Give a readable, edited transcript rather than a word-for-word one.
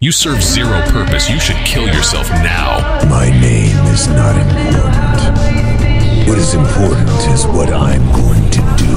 You serve zero purpose. You should kill yourself now. My name is not important. What is important is what I'm going to do.